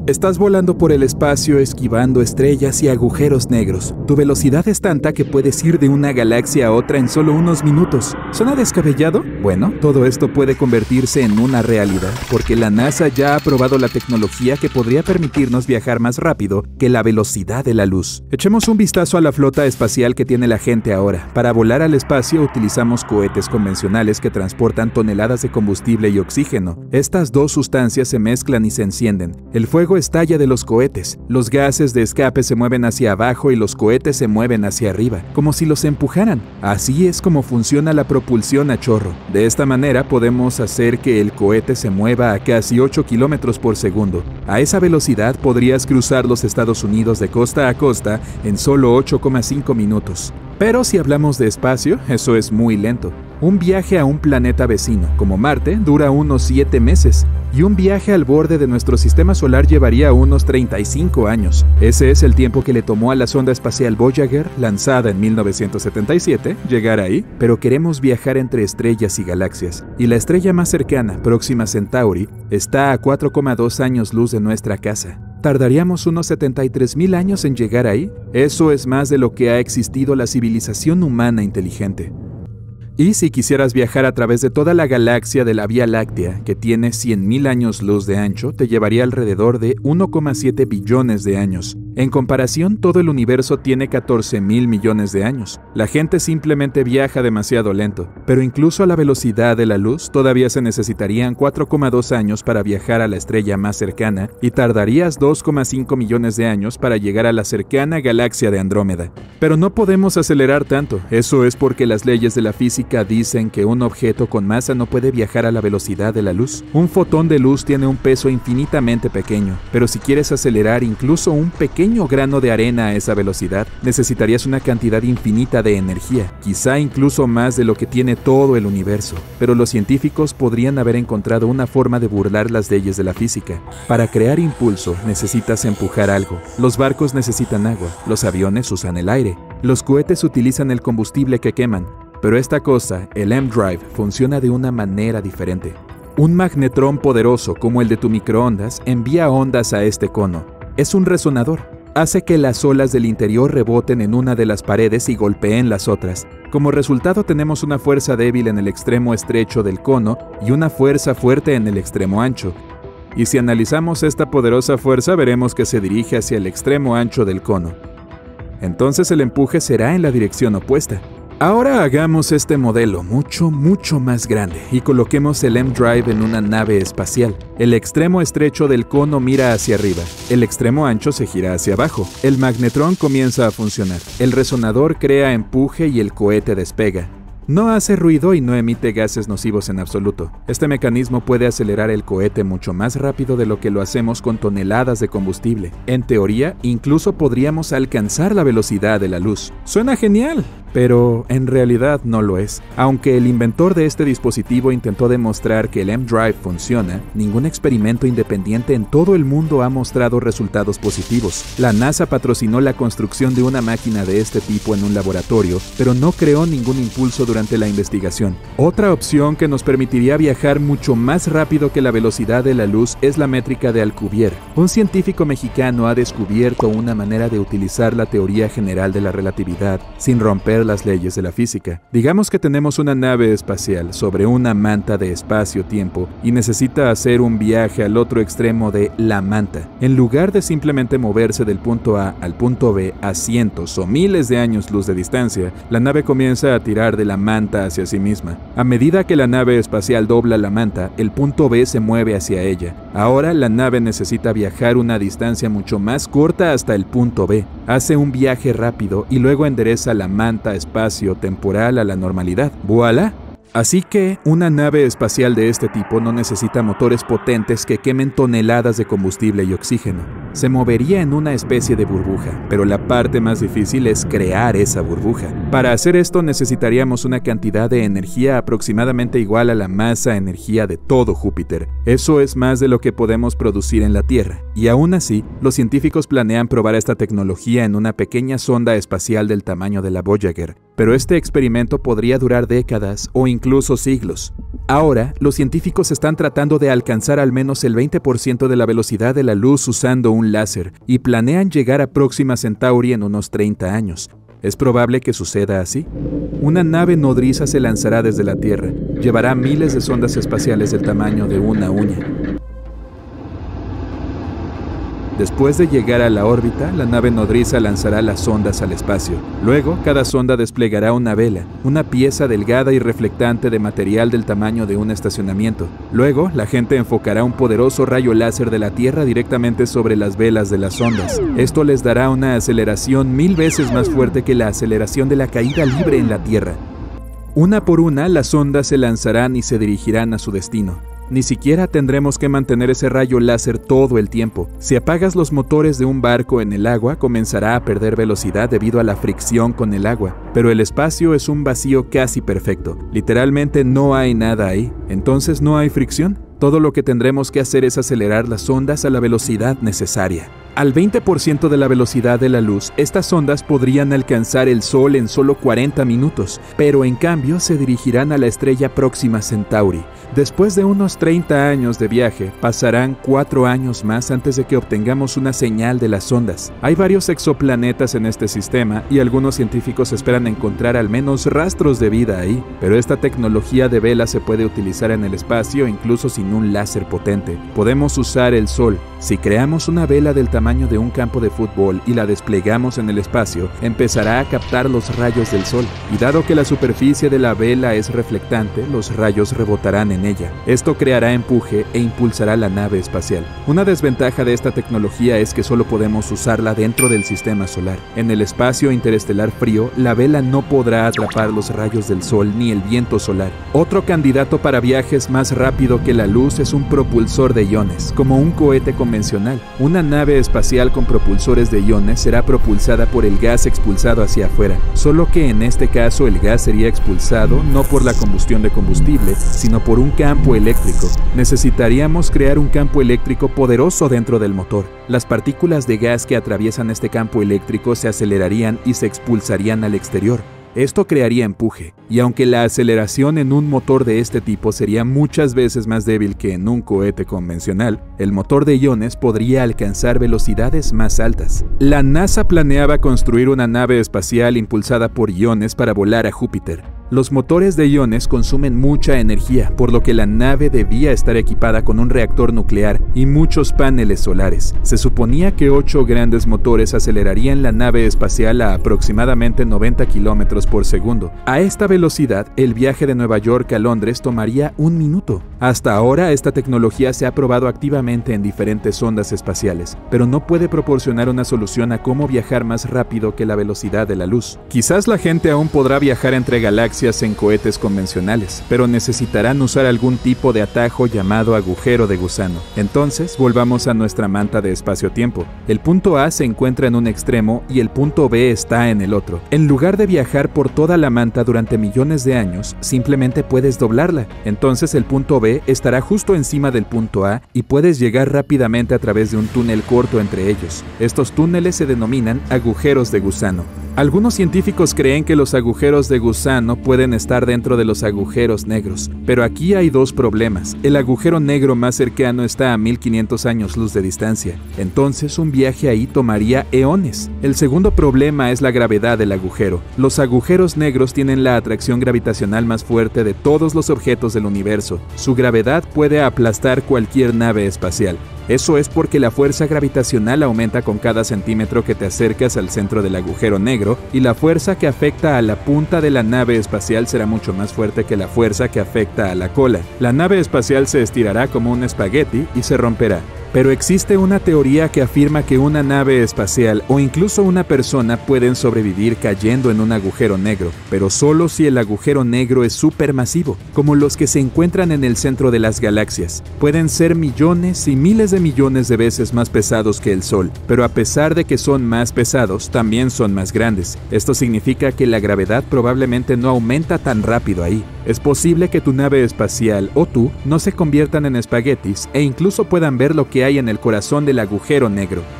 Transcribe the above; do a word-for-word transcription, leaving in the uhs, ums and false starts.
Estás volando por el espacio esquivando estrellas y agujeros negros. Tu velocidad es tanta que puedes ir de una galaxia a otra en solo unos minutos. ¿Suena descabellado? Bueno, todo esto puede convertirse en una realidad, porque la NASA ya ha probado la tecnología que podría permitirnos viajar más rápido que la velocidad de la luz. Echemos un vistazo a la flota espacial que tiene la gente ahora. Para volar al espacio utilizamos cohetes convencionales que transportan toneladas de combustible y oxígeno. Estas dos sustancias se mezclan y se encienden. El fuego estalla de los cohetes. Los gases de escape se mueven hacia abajo y los cohetes se mueven hacia arriba, como si los empujaran. Así es como funciona la propulsión a chorro. De esta manera podemos hacer que el cohete se mueva a casi ocho kilómetros por segundo. A esa velocidad podrías cruzar los Estados Unidos de costa a costa en solo ocho coma cinco minutos. Pero si hablamos de espacio, eso es muy lento. Un viaje a un planeta vecino, como Marte, dura unos siete meses, y un viaje al borde de nuestro sistema solar llevaría unos treinta y cinco años. Ese es el tiempo que le tomó a la sonda espacial Voyager, lanzada en mil novecientos setenta y siete, llegar ahí, pero queremos viajar entre estrellas y galaxias, y la estrella más cercana, Próxima Centauri, está a cuatro coma dos años luz de nuestra casa. ¿Tardaríamos unos setenta y tres mil años en llegar ahí? Eso es más de lo que ha existido la civilización humana inteligente. Y si quisieras viajar a través de toda la galaxia de la Vía Láctea, que tiene cien mil años luz de ancho, te llevaría alrededor de uno coma siete billones de años. En comparación, todo el universo tiene catorce mil millones de años. La gente simplemente viaja demasiado lento, pero incluso a la velocidad de la luz, todavía se necesitarían cuatro coma dos años para viajar a la estrella más cercana y tardarías dos coma cinco millones de años para llegar a la cercana galaxia de Andrómeda. Pero no podemos acelerar tanto, eso es porque las leyes de la física dicen que un objeto con masa no puede viajar a la velocidad de la luz. Un fotón de luz tiene un peso infinitamente pequeño, pero si quieres acelerar incluso un pequeño grano de arena a esa velocidad, necesitarías una cantidad infinita de energía, quizá incluso más de lo que tiene todo el universo. Pero los científicos podrían haber encontrado una forma de burlar las leyes de la física. Para crear impulso necesitas empujar algo. Los barcos necesitan agua, los aviones usan el aire, los cohetes utilizan el combustible que queman. Pero esta cosa, el M-Drive, funciona de una manera diferente. Un magnetrón poderoso como el de tu microondas envía ondas a este cono. Es un resonador. Hace que las olas del interior reboten en una de las paredes y golpeen las otras. Como resultado tenemos una fuerza débil en el extremo estrecho del cono y una fuerza fuerte en el extremo ancho. Y si analizamos esta poderosa fuerza veremos que se dirige hacia el extremo ancho del cono. Entonces el empuje será en la dirección opuesta. Ahora hagamos este modelo mucho, mucho más grande y coloquemos el M-Drive en una nave espacial. El extremo estrecho del cono mira hacia arriba, el extremo ancho se gira hacia abajo. El magnetrón comienza a funcionar, el resonador crea empuje y el cohete despega. No hace ruido y no emite gases nocivos en absoluto. Este mecanismo puede acelerar el cohete mucho más rápido de lo que lo hacemos con toneladas de combustible. En teoría, incluso podríamos alcanzar la velocidad de la luz. Suena genial, pero en realidad no lo es. Aunque el inventor de este dispositivo intentó demostrar que el M-Drive funciona, ningún experimento independiente en todo el mundo ha mostrado resultados positivos. La NASA patrocinó la construcción de una máquina de este tipo en un laboratorio, pero no creó ningún impulso durante durante la investigación. Otra opción que nos permitiría viajar mucho más rápido que la velocidad de la luz es la métrica de Alcubierre. Un científico mexicano ha descubierto una manera de utilizar la teoría general de la relatividad sin romper las leyes de la física. Digamos que tenemos una nave espacial sobre una manta de espacio-tiempo y necesita hacer un viaje al otro extremo de la manta. En lugar de simplemente moverse del punto A al punto B a cientos o miles de años luz de distancia, la nave comienza a tirar de la manta hacia sí misma. A medida que la nave espacial dobla la manta, el punto B se mueve hacia ella. Ahora la nave necesita viajar una distancia mucho más corta hasta el punto B. Hace un viaje rápido y luego endereza la manta espacio-temporal a la normalidad. ¡Voilá! Así que, una nave espacial de este tipo no necesita motores potentes que quemen toneladas de combustible y oxígeno. se movería en una especie de burbuja, pero la parte más difícil es crear esa burbuja. Para hacer esto necesitaríamos una cantidad de energía aproximadamente igual a la masa-energía de todo Júpiter. Eso es más de lo que podemos producir en la Tierra, y aún así, los científicos planean probar esta tecnología en una pequeña sonda espacial del tamaño de la Voyager, pero este experimento podría durar décadas o incluso siglos. Ahora, los científicos están tratando de alcanzar al menos el veinte por ciento de la velocidad de la luz usando un láser, y planean llegar a Próxima Centauri en unos treinta años. ¿Es probable que suceda así? Una nave nodriza se lanzará desde la Tierra. Llevará miles de sondas espaciales del tamaño de una uña. Después de llegar a la órbita, la nave nodriza lanzará las sondas al espacio. Luego, cada sonda desplegará una vela, una pieza delgada y reflectante de material del tamaño de un estacionamiento. Luego, la gente enfocará un poderoso rayo láser de la Tierra directamente sobre las velas de las sondas. Esto les dará una aceleración mil veces más fuerte que la aceleración de la caída libre en la Tierra. Una por una, las sondas se lanzarán y se dirigirán a su destino. Ni siquiera tendremos que mantener ese rayo láser todo el tiempo. Si apagas los motores de un barco en el agua, comenzará a perder velocidad debido a la fricción con el agua. Pero el espacio es un vacío casi perfecto. Literalmente no hay nada ahí. Entonces no hay fricción. Todo lo que tendremos que hacer es acelerar las ondas a la velocidad necesaria. Al veinte por ciento de la velocidad de la luz, estas ondas podrían alcanzar el Sol en solo cuarenta minutos, pero en cambio se dirigirán a la estrella Próxima Centauri. Después de unos treinta años de viaje, pasarán cuatro años más antes de que obtengamos una señal de las ondas. Hay varios exoplanetas en este sistema y algunos científicos esperan encontrar al menos rastros de vida ahí, pero esta tecnología de vela se puede utilizar en el espacio incluso sin un láser potente. Podemos usar el Sol. Si creamos una vela del tamaño de un campo de fútbol y la desplegamos en el espacio, empezará a captar los rayos del Sol, y dado que la superficie de la vela es reflectante, los rayos rebotarán en ella. Esto creará empuje e impulsará la nave espacial. Una desventaja de esta tecnología es que solo podemos usarla dentro del sistema solar. En el espacio interestelar frío, la vela no podrá atrapar los rayos del Sol ni el viento solar. Otro candidato para viajes más rápido que la luz es un propulsor de iones, como un cohete convencional. Una nave espacial con propulsores de iones será propulsada por el gas expulsado hacia afuera, solo que en este caso el gas sería expulsado no por la combustión de combustible, sino por un campo eléctrico. Necesitaríamos crear un campo eléctrico poderoso dentro del motor. Las partículas de gas que atraviesan este campo eléctrico se acelerarían y se expulsarían al exterior. Esto crearía empuje, y aunque la aceleración en un motor de este tipo sería muchas veces más débil que en un cohete convencional, el motor de iones podría alcanzar velocidades más altas. La NASA planeaba construir una nave espacial impulsada por iones para volar a Júpiter. Los motores de iones consumen mucha energía, por lo que la nave debía estar equipada con un reactor nuclear y muchos paneles solares. Se suponía que ocho grandes motores acelerarían la nave espacial a aproximadamente noventa kilómetros por segundo. A esta velocidad, el viaje de Nueva York a Londres tomaría un minuto. Hasta ahora, esta tecnología se ha probado activamente en diferentes sondas espaciales, pero no puede proporcionar una solución a cómo viajar más rápido que la velocidad de la luz. Quizás la gente aún podrá viajar entre galaxias en cohetes convencionales, pero necesitarán usar algún tipo de atajo llamado agujero de gusano. Entonces, volvamos a nuestra manta de espacio-tiempo. El punto A se encuentra en un extremo y el punto B está en el otro. En lugar de viajar por toda la manta durante millones de años, simplemente puedes doblarla. Entonces el punto B estará justo encima del punto A y puedes llegar rápidamente a través de un túnel corto entre ellos. Estos túneles se denominan agujeros de gusano. Algunos científicos creen que los agujeros de gusano pueden estar dentro de los agujeros negros, pero aquí hay dos problemas. El agujero negro más cercano está a mil quinientos años luz de distancia, entonces un viaje ahí tomaría eones. El segundo problema es la gravedad del agujero. Los agujeros negros tienen la atracción gravitacional más fuerte de todos los objetos del universo. Su gravedad puede aplastar cualquier nave espacial. Eso es porque la fuerza gravitacional aumenta con cada centímetro que te acercas al centro del agujero negro, y la fuerza que afecta a la punta de la nave espacial será mucho más fuerte que la fuerza que afecta a la cola. La nave espacial se estirará como un espagueti y se romperá. Pero existe una teoría que afirma que una nave espacial o incluso una persona pueden sobrevivir cayendo en un agujero negro, pero solo si el agujero negro es supermasivo, como los que se encuentran en el centro de las galaxias. Pueden ser millones y miles de millones de veces más pesados que el Sol, pero a pesar de que son más pesados, también son más grandes. Esto significa que la gravedad probablemente no aumenta tan rápido ahí. Es posible que tu nave espacial o tú no se conviertan en espaguetis e incluso puedan ver lo que hay en el corazón del agujero negro.